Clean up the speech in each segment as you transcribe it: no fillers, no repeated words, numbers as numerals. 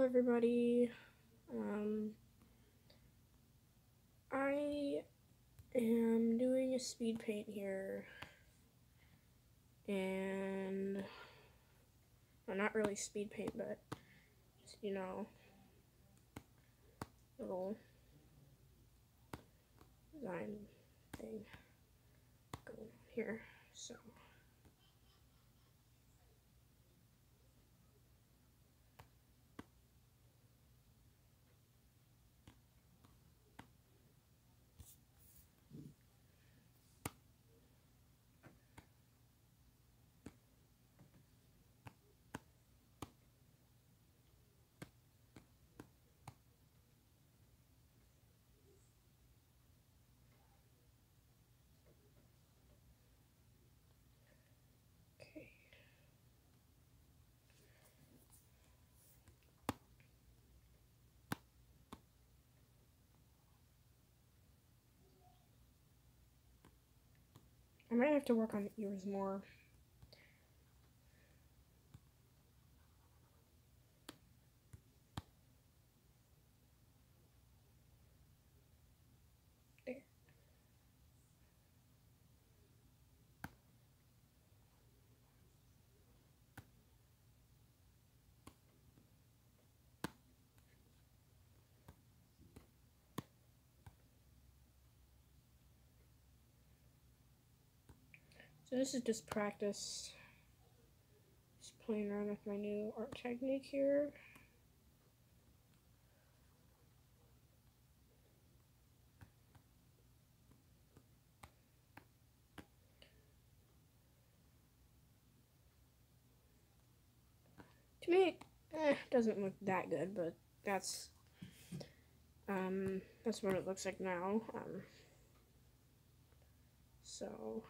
everybody. I am doing a speed paint here, and well, not really speed paint, but just, you know, little design thing going on here. So okay. I might have to work on the ears more. There. So this is just practice. Just playing around with my new art technique here. To me, it doesn't look that good, but that's what it looks like now. So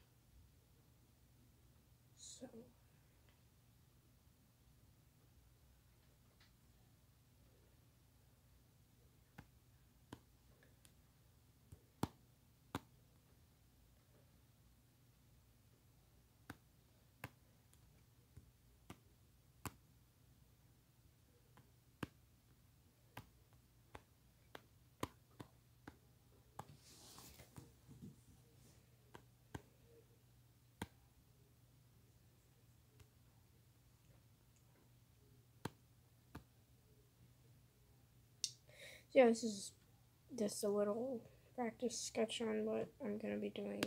yeah, this is just a little practice sketch on what I'm gonna be doing.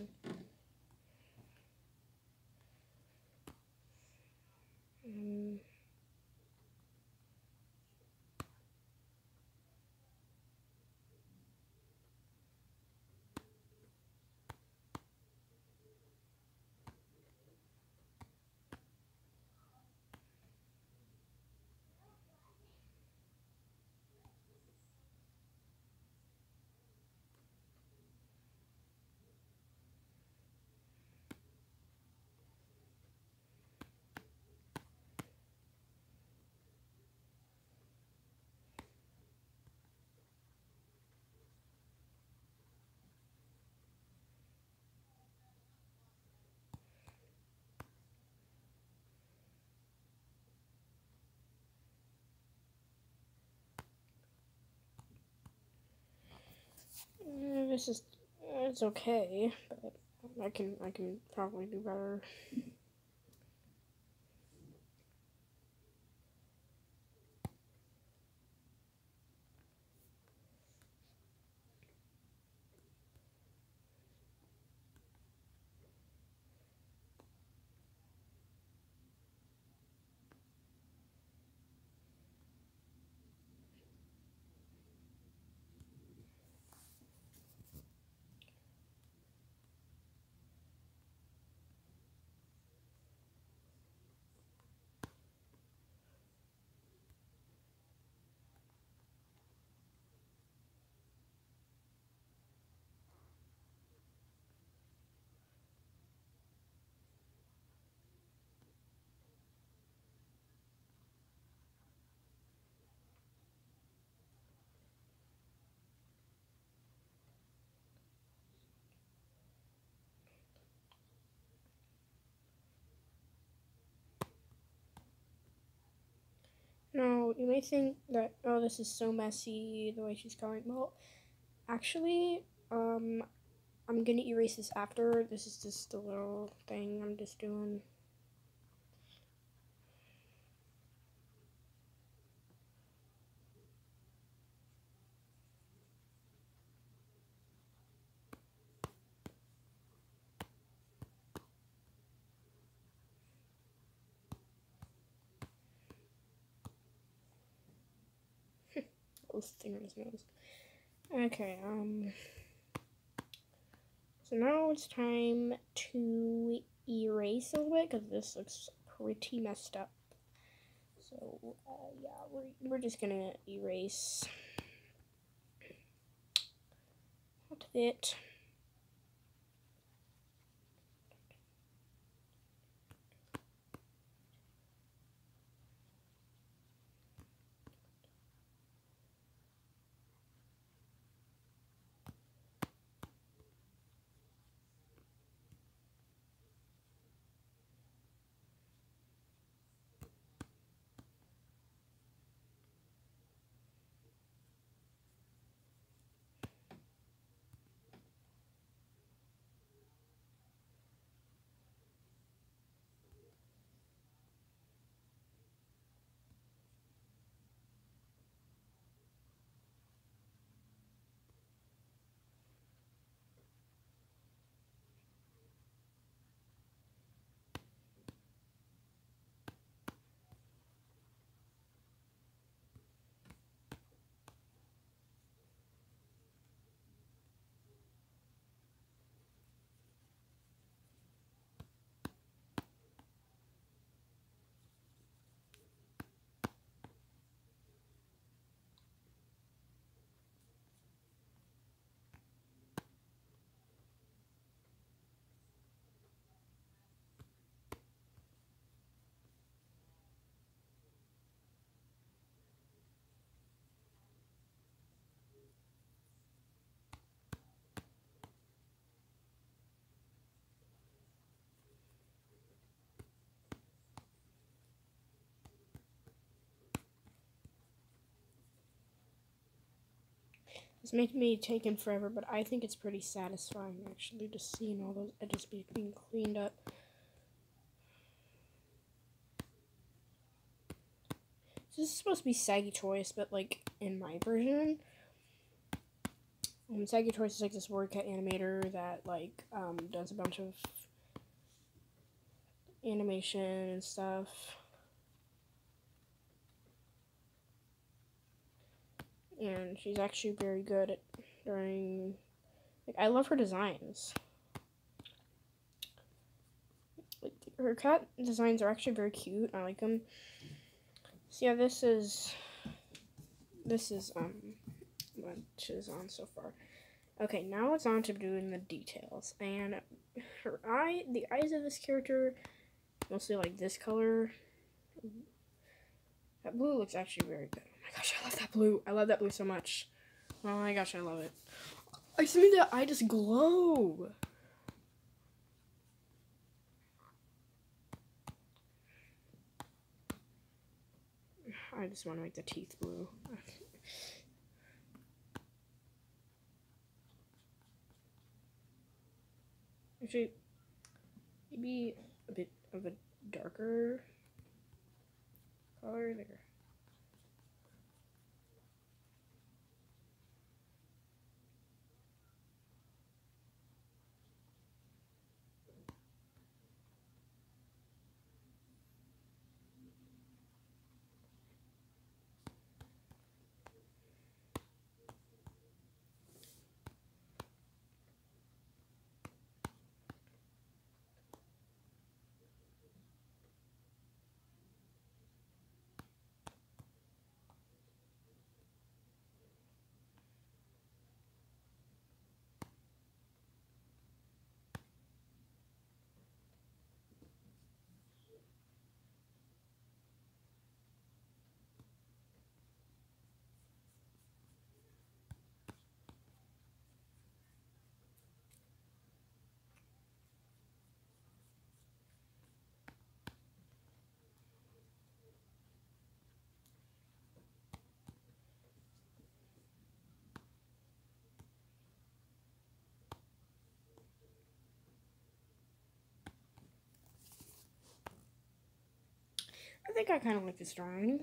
This is it's okay, but I can probably do better. you may think that, oh, this is so messy, the way she's coloring. Well, actually, I'm gonna erase this after. This is just a little thing I'm just doing. Those thing on his nose. Okay, so now it's time to erase a little bit, because this looks pretty messed up. So, yeah, we're just gonna erase it. It's making me taking forever, but I think it's pretty satisfying, actually, just seeing all those edges being cleaned up. So this is supposed to be sagutoyas, but, like, in my version, sagutoyas is, like, this WordCat animator that, like, does a bunch of animation and stuff. And she's actually very good at drawing. Like, I love her designs. Like, her cat designs are actually very cute. I like them. So yeah, this is what is on so far. Okay, now it's on to doing the details. And the eyes of this character, mostly like this color. That blue looks actually very good. Oh my gosh, I love that blue. I love that blue so much. Oh my gosh, I love it. I see that eye just glow. I just want to make the teeth blue. Actually, maybe a bit of a darker color there. I think I kind of like this drawing.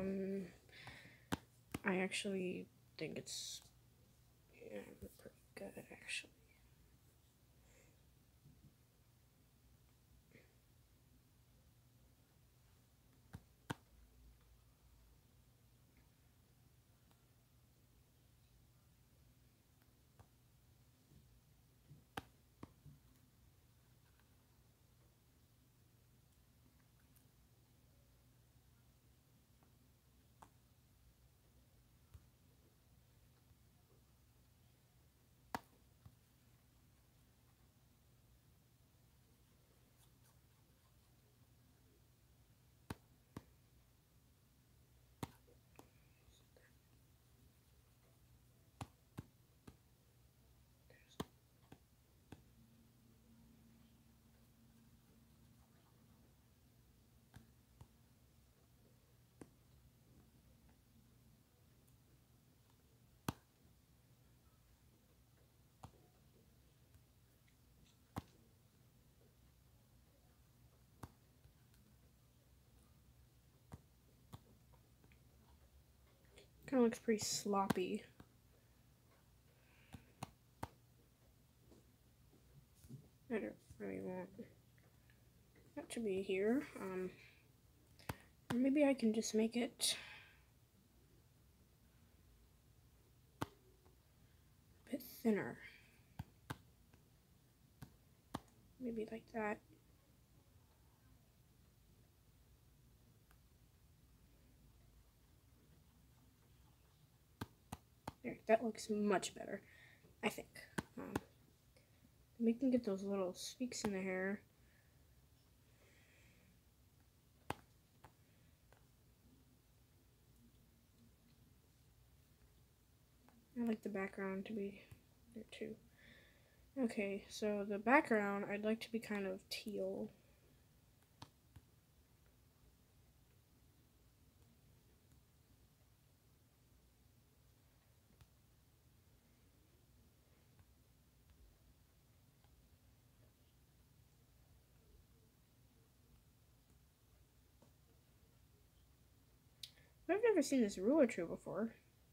I actually think it's pretty good, actually. Kind of looks pretty sloppy. I don't really want that to be here. Or maybe I can just make it a bit thinner. Maybe like that. There, that looks much better, I think. We can get those little streaks in the hair. I like the background to be there too. Okay, so the background I'd like to be kind of teal. I've never seen this ruler tree before.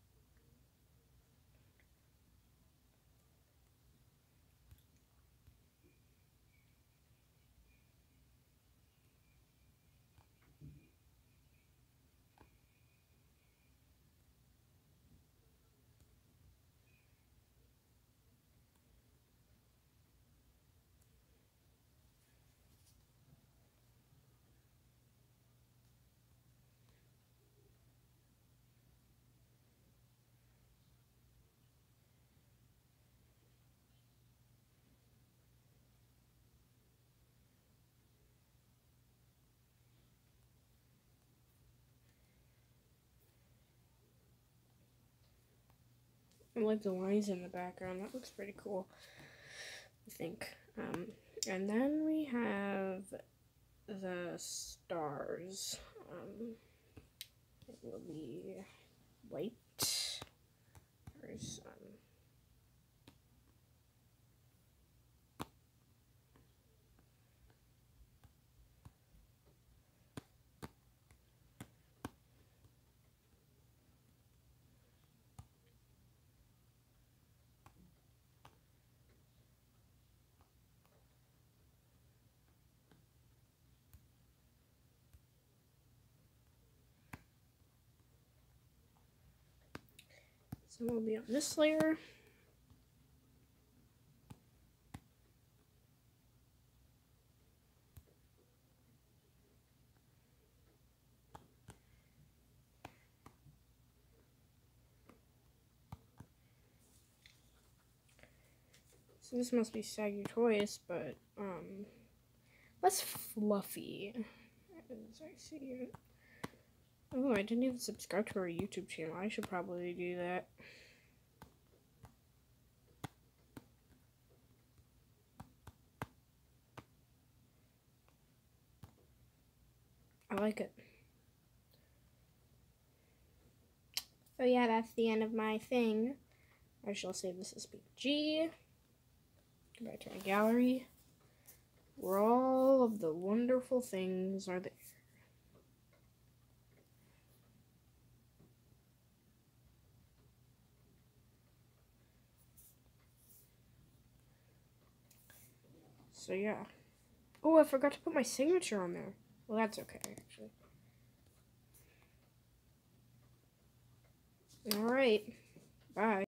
I like the lines in the background. That looks pretty cool, I think. And then we have the stars. It will be white. There's some will be on this layer. So this must be sagutoyas, but less fluffy, as I see it. Oh, I didn't even subscribe to our YouTube channel. I should probably do that. I like it. So yeah, that's the end of my thing. I shall save this as PG. Go back to my gallery, where all of the wonderful things are there. So yeah. Oh, I forgot to put my signature on there. Well, that's okay, actually. Alright. Bye.